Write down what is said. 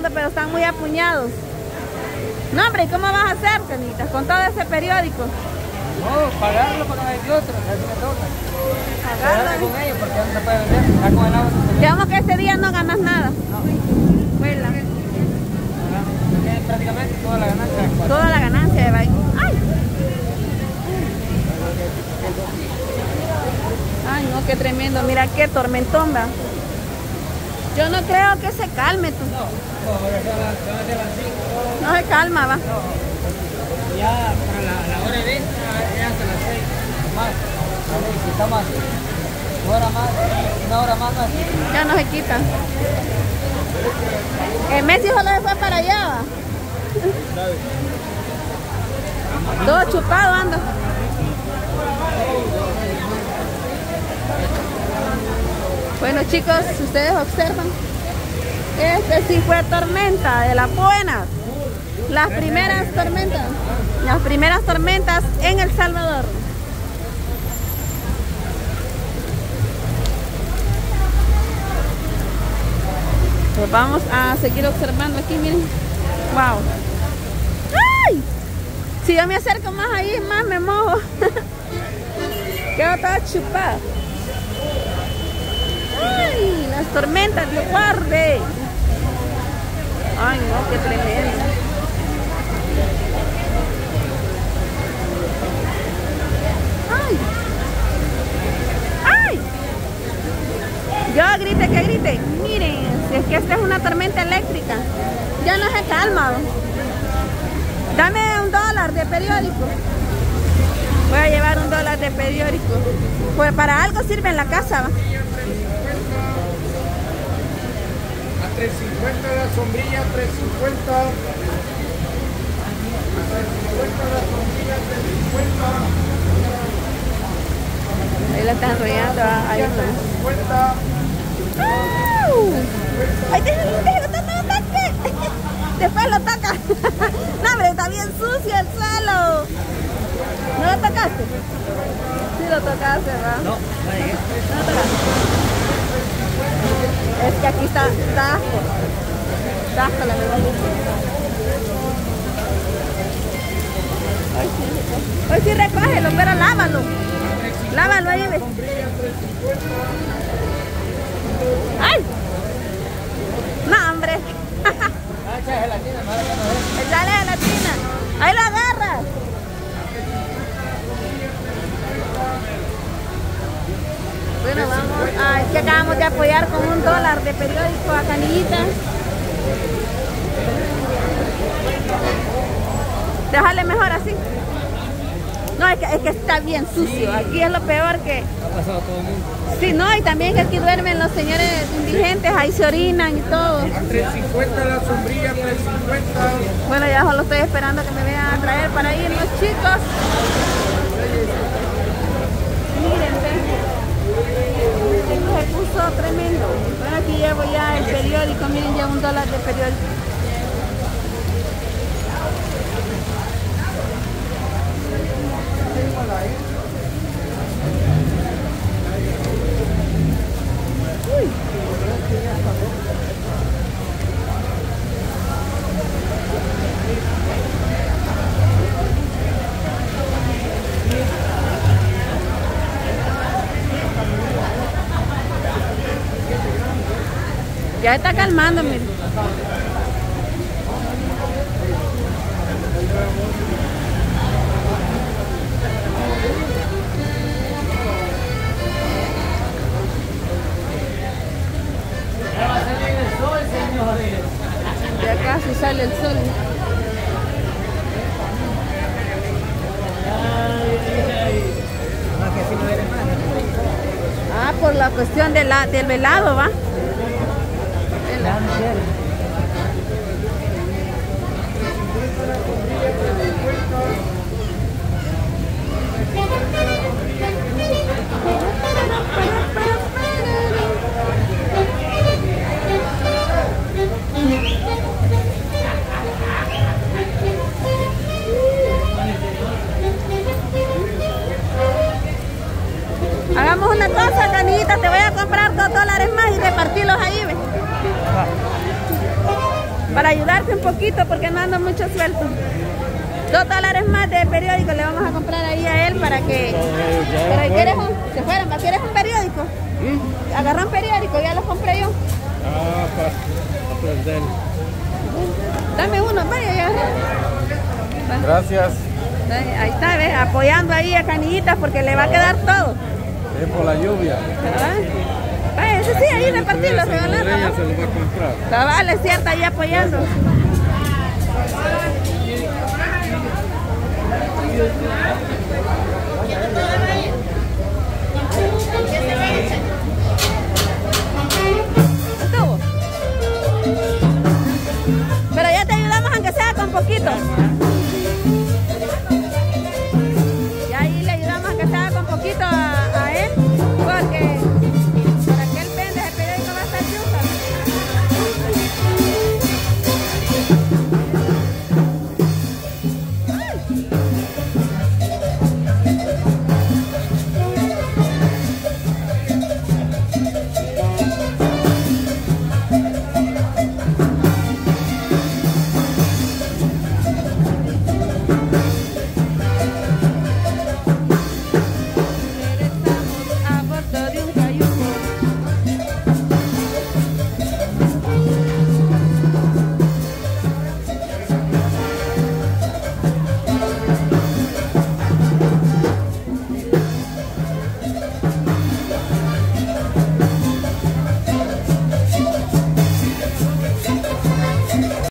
comprando, pero están muy apuñados. No, hombre, ¿y cómo vas a hacer, Canitas, con todo ese periódico? No, pagarlo porque no hay de otro, así me toca. Pagarlo con ellos porque no se puede vender, está con el agua. Digamos que ese día no ganas nada. No. Vuela. Prácticamente toda la ganancia. Toda la ganancia va ahí. ¡Ay! Ay, no, qué tremendo. Mira qué tormentón va. Yo no creo que se calme tú. No se calma, va. Ya para la hora de venta es hasta las 6. Más. Si estamos así, una hora más. Ya no se quita. El Messi solo se fue para allá, va. Todo chupado anda. Bueno, chicos, si ustedes observan, este sí fue tormenta de las buenas. Las primeras tormentas en El Salvador. Pues vamos a seguir observando aquí, miren. Wow. ¡Ay! Si yo me acerco más ahí, más me mojo. Quedo toda chupada. ¡Ay! Las tormentas, Dios guarde. ¡Ay, no! ¡Qué tremendo! ¡Ay! ¡Ay! Yo grite que grite. Miren, si es que esta es una tormenta eléctrica. Ya no se calma. Dame $1 de periódico. Voy a llevar $1 de periódico. Pues para algo sirve en la casa, ¿va? A $3.50 la sombrilla, $3.50. A $3.50 la sombrilla, $3.50. Ahí la están enrollando. Ahí está. ¡Ay, déjalo, no lo toque! Después lo toca. No, hombre, está bien sucio el suelo. ¿No lo tocaste? Sí lo tocaste, ¿verdad? No, ¿No lo tocaste? Es que aquí está asco. Está asco la verdad. Hoy sí recógelo, pero lávalo. Lávalo ahí, ve. ¡Ay! No, hombre. Échale gelatina. Ahí lo agarras. Bueno, vamos. Ah, es que acabamos de apoyar con $1 de periódico a Canillitas. Déjale mejor así. No, es que está bien sucio. Aquí es lo peor que... Ha pasado todo el mundo. Sí, no, y también que aquí duermen los señores indigentes, ahí se orinan y todo. A $3.50 la sombrilla, $3.50. Bueno, ya solo estoy esperando que me vengan a traer para irnos, chicos. Miren, esto se puso tremendo. Bueno, aquí llevo ya el periódico, miren, ya $1 de periódico. Ya está calmando, miren. Ya va a salir el sol, señores. Ya casi sale el sol. Ah, por la cuestión de del velado, ¿va? Hagamos una cosa, Canita, te voy a comprar $2 más y repartirlos ahí, ¿ves? para ayudarte un poquito porque no ando mucho suelto. $2 más de periódico le vamos a comprar ahí a él para que... Pero ¿quieres se fueron? ¿Quieres un periódico? Agarra un periódico, ya lo compré yo. Ah, para aprender. Dame uno, vaya ya. Gracias. Ahí está, ¿ves? Apoyando ahí a Canillitas porque le va a quedar todo. Es por la lluvia. Vaya, ese sí, ahí repartirlo, regalarlo. Se lo va a comprar. Cabal, es cierto, ahí apoyando.